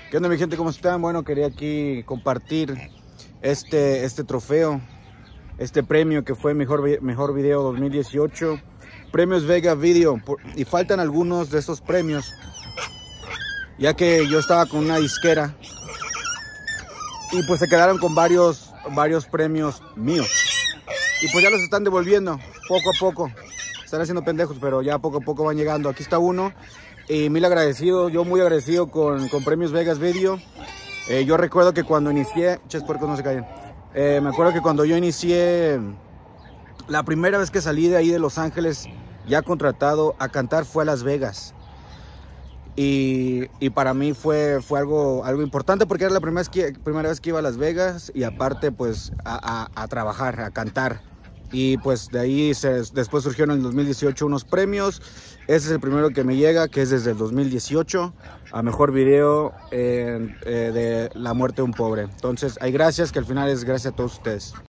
¿Qué onda mi gente? ¿Cómo están? Bueno, quería aquí compartir este trofeo, este premio que fue mejor video 2018, Premios Vega Video, y faltan algunos de estos premios, ya que yo estaba con una disquera y pues se quedaron con varios premios míos y pues ya los están devolviendo poco a poco. Están haciendo pendejos, pero ya poco a poco van llegando. Aquí está uno. Y muy agradecido con Premios Vegas Video. Yo recuerdo que cuando inicié, puercos no se callen. Me acuerdo que cuando yo inicié, la primera vez que salí de ahí de Los Ángeles, ya contratado a cantar, fue a Las Vegas. Y para mí fue algo importante, porque era la primera vez que iba a Las Vegas, y aparte pues a trabajar, a cantar. Y pues de ahí después surgieron en el 2018 unos premios. Ese es el primero que me llega, que es desde el 2018, a mejor video de la muerte de un pobre. Entonces hay gracias, que al final es gracias a todos ustedes.